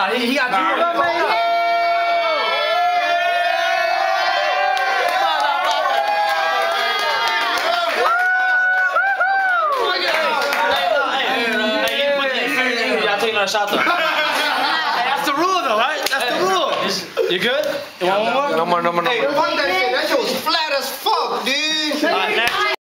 Nah, he got you. Shot though. Hey, that's the rule though, right? That's the rule. You good? You want one more? No more. Hey, fuck that shit. That shit was flat as fuck, dude.